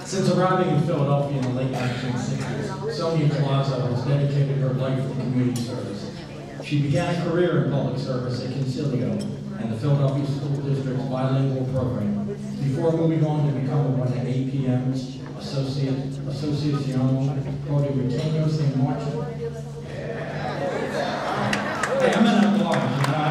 Since arriving in Philadelphia in the late 1960s, Sonia Palazzo has dedicated her life to community service. She began a career in public service at Concilio and the Philadelphia School District's bilingual program, before moving on to become one of APM's Asociación Puertorriqueños en Marcha. Hey, I'm an large.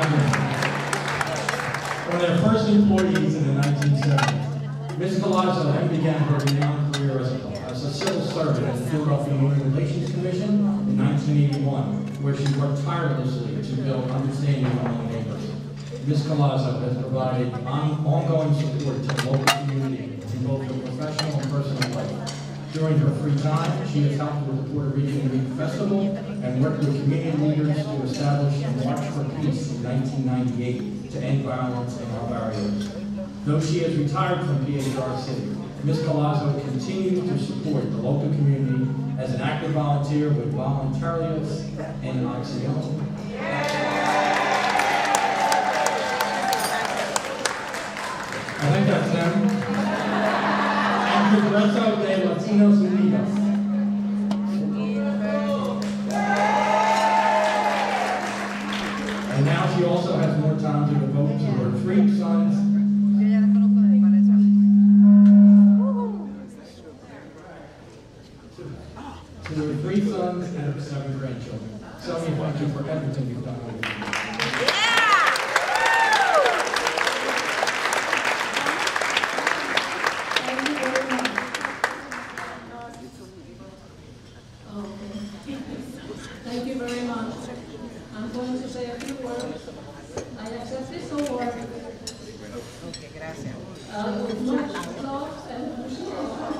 One of their first employees in the 1970s, Ms. Palazzo then began her renowned career as a civil servant at the Philadelphia Human Relations Commission in 1981, where she worked tirelessly to build understanding among neighbors. Ms. Palazzo has provided ongoing support to the local community in both her professional and personal life. During her free time, she has helped with the Puerto Rican Week Festival and worked with community leaders to establish the March for Peace in 1998 to end violence in our barrios. Though she has retired from PHRC, Ms. Palazzo continues to support the local community as an active volunteer with Voluntarios en Acción. I think that's them. And Congreso de Latinos Unidos. And now she also has more time to devote to her three sons. To her 3 sons and her 7 grandchildren. Sonia, thank you for everything you've done with me. Thank you very much. I'm going to say a few words. I accept this award with much love and appreciation.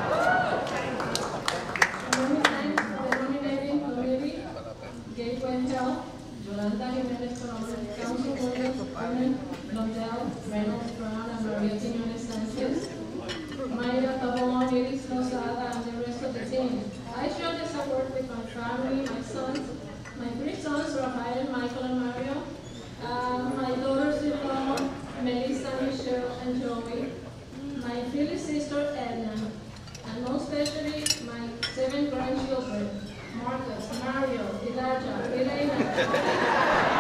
Many thanks to the nominating committee, Gateway Health, Yolanda Jimenez Colombo, Council Members, Carmen Londell, Reynolds Brown, and Maria Quiñones Sanchez, Mayra Pavon, Iris Lozada, and the rest of the team. I share this award with my family, my sons, my 3 sons, Rafael, Michael, and Mario, my daughters-in-law, Melissa, Michelle, and Joey, my Philly sister, Edna, and most especially my 7 grandchildren, Marcus, Mario, Elijah, Elena.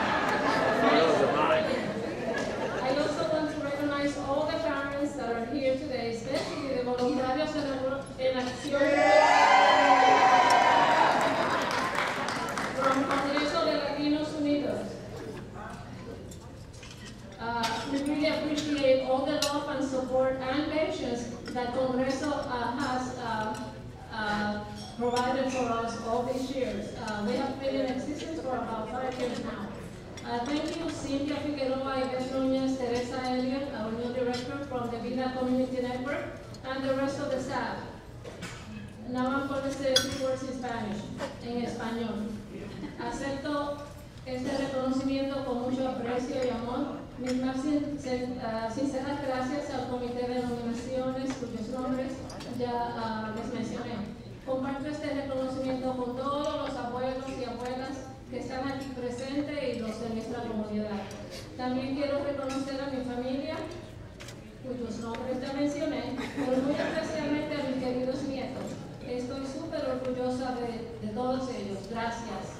I also want to recognize all the parents that are here today, especially the Voluntarios en Acción from Congreso de Latinos Unidos. We really appreciate all the love and support and patience that Congreso has provided for us all these years. We have been in existence for about 5 years now. Thank you, Cynthia Figueroa, Ivette Núñez, Teresa Elliott, our new director from the Vida Community Network, and the rest of the staff. Now I'm going to say a few words in Spanish, en español. Acepto este reconocimiento con mucho aprecio y amor. Mis más sinceras gracias al Comité de Nominaciones, cuyos nombres ya les mencioné. Comparto este reconocimiento con todos los abuelos y abuelas que están aquí presentes y los de nuestra comunidad. También quiero reconocer a mi familia, cuyos nombres ya mencioné, pero muy especialmente a mis queridos nietos. Estoy súper orgullosa de todos ellos. Gracias.